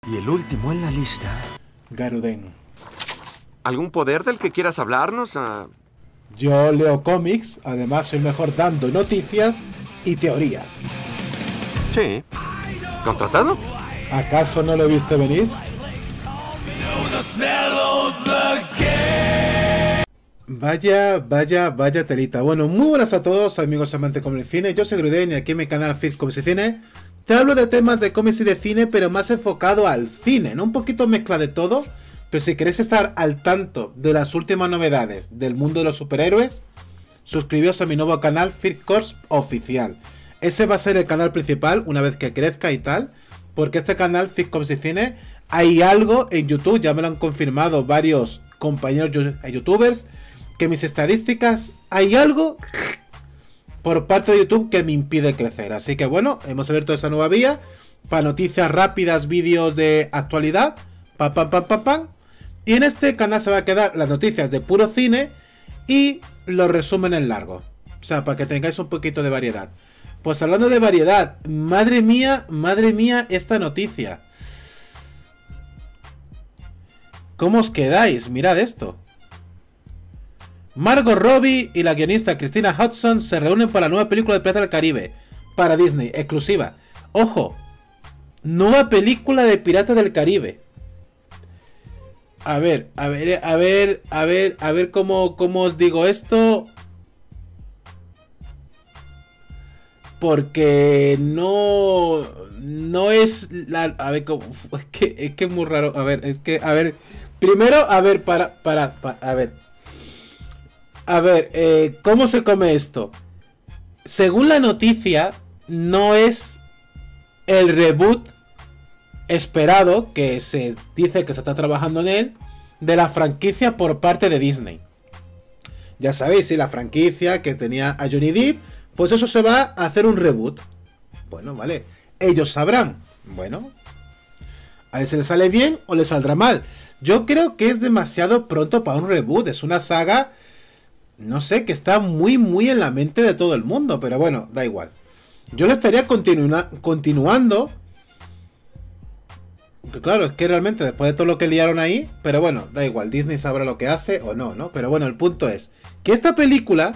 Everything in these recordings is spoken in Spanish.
Y el último en la lista... Garuden. ¿Algún poder del que quieras hablarnos? Yo leo cómics, además soy mejor dando noticias y teorías. Sí. ¿Contratado? ¿Acaso no lo viste venir? Vaya telita. Bueno, muy buenas a todos, amigos amantes como el cine. Yo soy Gruden y aquí en mi canal Fit Comics y Cine te hablo de temas de cómics y de cine, pero más enfocado al cine, ¿no? Un poquito mezcla de todo. Pero si queréis estar al tanto de las últimas novedades del mundo de los superhéroes, suscribíos a mi nuevo canal Fit Comics Oficial. Ese va a ser el canal principal una vez que crezca y tal, porque este canal Fit Comics y Cine, hay algo en YouTube, ya me lo han confirmado varios compañeros youtubers, que mis estadísticas, hay algo por parte de YouTube que me impide crecer. Así que bueno, hemos abierto esa nueva vía para noticias rápidas, vídeos de actualidad, pam. Y en este canal se va a quedar las noticias de puro cine y los resúmenes largos. O sea, para que tengáis un poquito de variedad. Pues hablando de variedad, madre mía esta noticia. ¿Cómo os quedáis? Mirad esto. Margot Robbie y la guionista Christina Hodson se reúnen para la nueva película de Piratas del Caribe. Para Disney, exclusiva. Ojo, nueva película de Piratas del Caribe. A ver cómo os digo esto. Porque no es la... A ver, es que es muy raro. A ver, primero, ¿cómo se come esto? Según la noticia, no es el reboot esperado, que se dice que se está trabajando en él, de la franquicia por parte de Disney. Ya sabéis, la franquicia que tenía a Johnny Depp, pues eso se va a hacer un reboot. Bueno, vale, ellos sabrán. Bueno, a ver si les sale bien o les saldrá mal. Yo creo que es demasiado pronto para un reboot. Es una saga, no sé, que está muy en la mente de todo el mundo. Pero bueno, da igual. Yo le estaría continuando. Claro, es que realmente después de todo lo que liaron ahí, pero bueno, da igual, Disney sabrá lo que hace o no, ¿no? Pero bueno, el punto es que esta película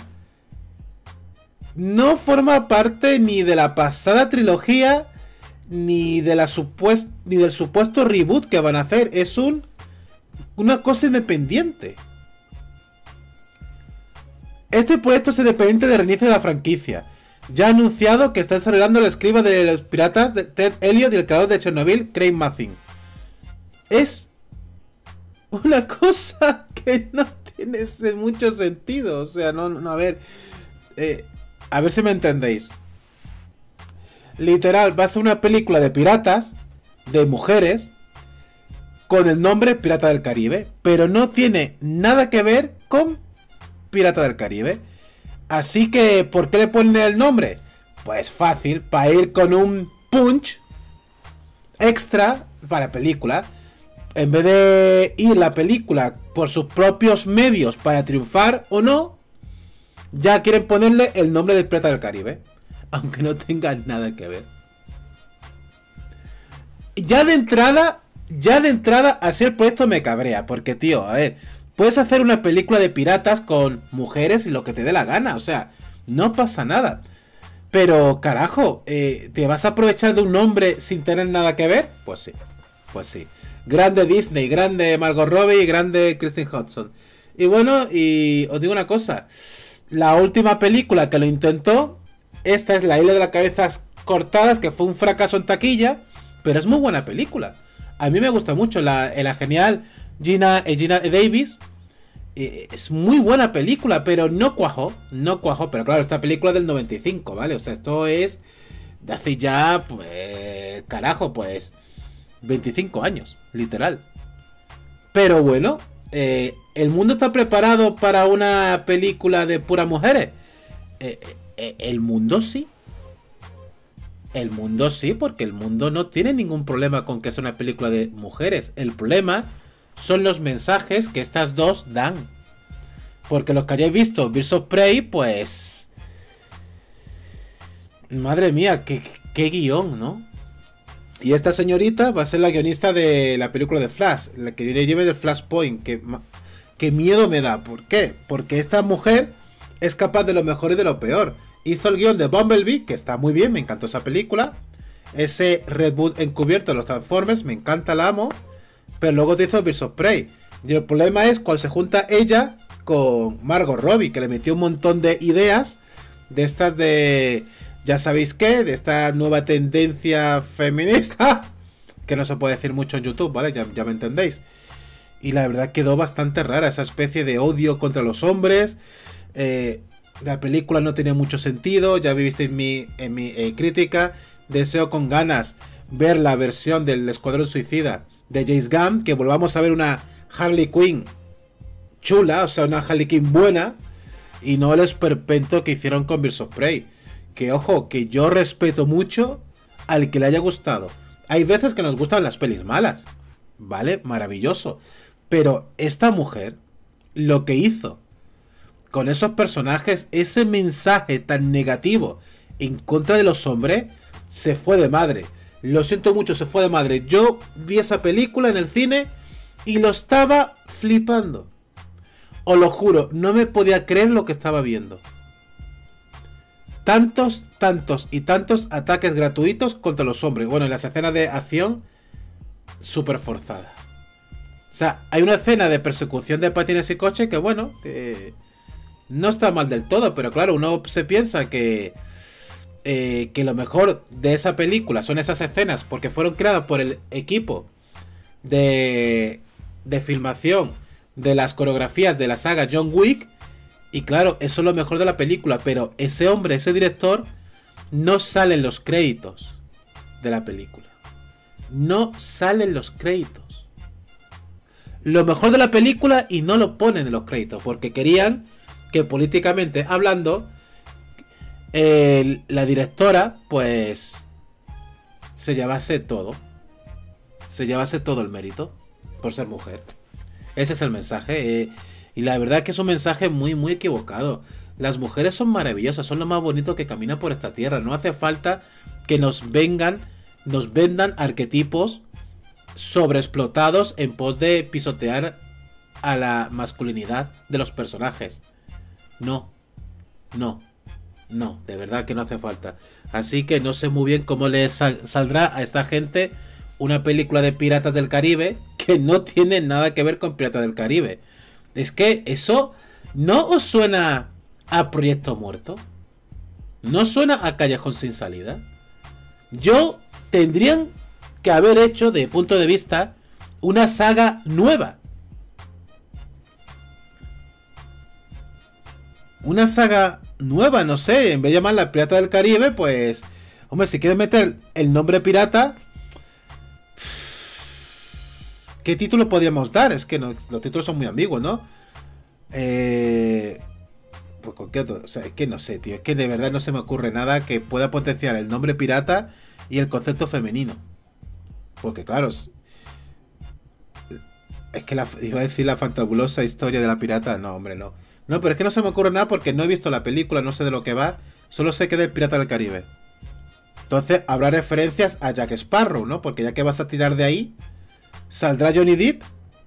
no forma parte ni de la pasada trilogía, ni del supuesto reboot que van a hacer. Es una cosa independiente. Este proyecto es independiente de reinicio de la franquicia. Ya ha anunciado que está desarrollando el escriba de los piratas de Ted Elliott y el creador de Chernobyl, Craig Mazin. Es una cosa que no tiene mucho sentido. O sea, a ver si me entendéis. Literal, va a ser una película de piratas, de mujeres, con el nombre Pirata del Caribe, pero no tiene nada que ver con Pirata del Caribe. Así que, ¿por qué le ponen el nombre? Pues fácil, para ir con un punch extra para película. En vez de ir la película por sus propios medios para triunfar o no, ya quieren ponerle el nombre de Pirata del Caribe. Aunque no tenga nada que ver. Ya de entrada, así el proyecto me cabrea. Porque, tío, a ver, puedes hacer una película de piratas con mujeres y lo que te dé la gana. O sea, no pasa nada. Pero, carajo, ¿te vas a aprovechar de un nombre sin tener nada que ver? Pues sí. Grande Disney, grande Margot Robbie y grande Christine Hodson. Y bueno, y os digo una cosa. La última película que lo intentó, esta es La Isla de las Cabezas Cortadas, que fue un fracaso en taquilla, pero es muy buena película. A mí me gusta mucho la genial Gina Davis. Es muy buena película, pero no cuajó. Pero claro, esta película es del 95, ¿vale? O sea, esto es de hace ya, pues, carajo, pues 25 años, literal. Pero bueno, ¿el mundo está preparado para una película de puras mujeres? El mundo sí. El mundo sí, porque el mundo no tiene ningún problema con que sea una película de mujeres. El problema son los mensajes que estas dos dan. Porque los que hayáis visto Birds of Prey, pues... Madre mía, qué guión, ¿no? Y esta señorita va a ser la guionista de la película de Flash, la que le lleve del Flashpoint. Que miedo me da. ¿Por qué? Porque esta mujer es capaz de lo mejor y de lo peor. Hizo el guión de Bumblebee, que está muy bien, me encantó esa película. Ese reboot encubierto de los Transformers, me encanta, la amo. Pero luego te hizo Birds of Prey. Y el problema es cuando se junta ella con Margot Robbie, que le metió un montón de ideas de estas de... Ya sabéis qué, de esta nueva tendencia feminista, que no se puede decir mucho en YouTube, ¿vale? Ya me entendéis. Y la verdad quedó bastante rara esa especie de odio contra los hombres. La película no tenía mucho sentido, ya viviste en mi crítica. Deseo con ganas ver la versión del Escuadrón Suicida de James Gunn, que volvamos a ver una Harley Quinn chula, o sea, una Harley Quinn buena, y no el esperpento que hicieron con Birds of Prey. Que ojo, que yo respeto mucho al que le haya gustado. Hay veces que nos gustan las pelis malas, ¿vale? Maravilloso. Pero esta mujer, lo que hizo con esos personajes, ese mensaje tan negativo en contra de los hombres, se fue de madre. Lo siento mucho, se fue de madre. Yo vi esa película en el cine y lo estaba flipando. Os lo juro, no me podía creer lo que estaba viendo. Tantos ataques gratuitos contra los hombres. Bueno, en las escenas de acción, súper forzada. O sea, hay una escena de persecución de patines y coches que, bueno, que no está mal del todo, pero claro, uno se piensa que lo mejor de esa película son esas escenas porque fueron creadas por el equipo de filmación de las coreografías de la saga John Wick. Y claro, eso es lo mejor de la película, pero ese hombre, ese director, no sale en los créditos de la película. No sale en los créditos. Lo mejor de la película y no lo ponen en los créditos, porque querían que políticamente hablando, la directora, pues, se llevase todo. Se llevase todo el mérito por ser mujer. Ese es el mensaje. Y la verdad que es un mensaje muy, muy equivocado. Las mujeres son maravillosas, son lo más bonito que camina por esta tierra. No hace falta que nos vendan arquetipos sobreexplotados en pos de pisotear a la masculinidad de los personajes. No, de verdad que no hace falta. Así que no sé muy bien cómo le saldrá a esta gente una película de Piratas del Caribe que no tiene nada que ver con Piratas del Caribe. Es que eso no os suena a Proyecto Muerto. No suena a Callejón sin salida. Tendrían que haber hecho, de punto de vista, una saga nueva. Una saga nueva, no sé. En vez de llamarla Pirata del Caribe, pues... Hombre, si quieres meter el nombre pirata... ¿Qué título podríamos dar? Es que no, los títulos son muy ambiguos, ¿no? Pues con qué otro... O sea, es que no sé, tío. Es que de verdad no se me ocurre nada que pueda potenciar el nombre pirata y el concepto femenino. Porque claro... Es que iba a decir la fantabulosa historia de la pirata. No, hombre, no. No, pero es que no se me ocurre nada porque no he visto la película, no sé de lo que va. Solo sé que es del Pirata del Caribe. Entonces habrá referencias a Jack Sparrow, ¿no? Porque ya que vas a tirar de ahí... ¿Saldrá Johnny Depp?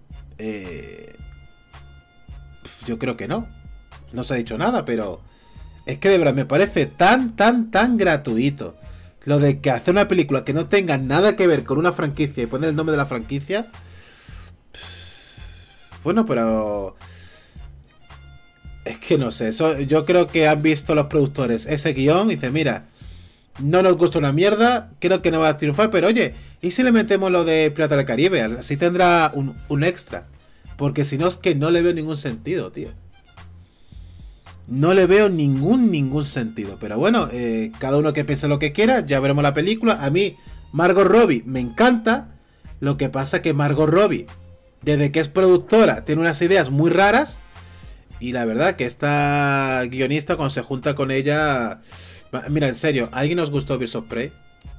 Yo creo que no. No se ha dicho nada, pero... Es que de verdad me parece tan gratuito. Lo de que hacer una película que no tenga nada que ver con una franquicia y poner el nombre de la franquicia... Bueno, pero... Es que no sé. Yo creo que han visto los productores ese guión y dicen, mira... No nos gusta una mierda, creo que no va a triunfar, pero oye, ¿y si le metemos lo de Pirata del Caribe? Así tendrá un extra. Porque si no es que no le veo ningún sentido, tío. No le veo ningún sentido. Pero bueno, cada uno que piense lo que quiera, ya veremos la película. A mí, Margot Robbie me encanta. Lo que pasa que Margot Robbie, desde que es productora, tiene unas ideas muy raras. Y la verdad que esta guionista, cuando se junta con ella... Mira, en serio, ¿a alguien os gustó Birds of Prey?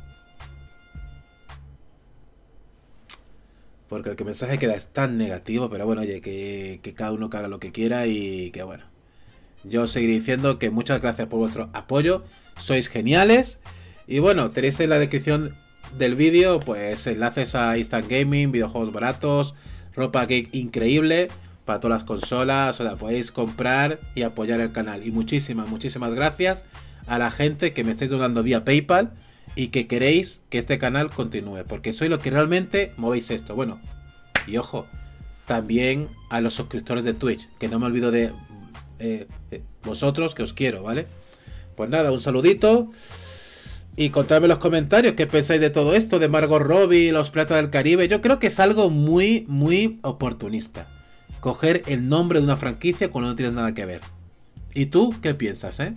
Porque el mensaje queda es tan negativo, pero bueno, oye, que cada uno haga lo que quiera y que bueno. Yo seguiré diciendo que muchas gracias por vuestro apoyo, sois geniales. Y bueno, tenéis en la descripción del vídeo, pues enlaces a Instant Gaming, videojuegos baratos, ropa geek increíble para todas las consolas, o sea, podéis comprar y apoyar el canal. Y muchísimas gracias a la gente que me estáis donando vía PayPal y que queréis que este canal continúe, porque sois lo que realmente movéis esto. Bueno, y ojo, también a los suscriptores de Twitch, que no me olvido de vosotros, que os quiero, ¿vale? Pues nada, un saludito. Y contadme en los comentarios qué pensáis de todo esto, de Margot Robbie, los Piratas del Caribe. Yo creo que es algo muy oportunista. Coger el nombre de una franquicia cuando no tienes nada que ver. ¿Y tú qué piensas, eh?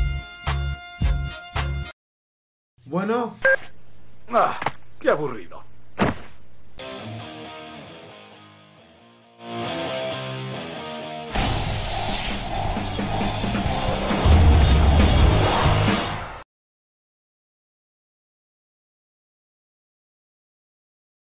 Bueno. Ah, qué aburrido.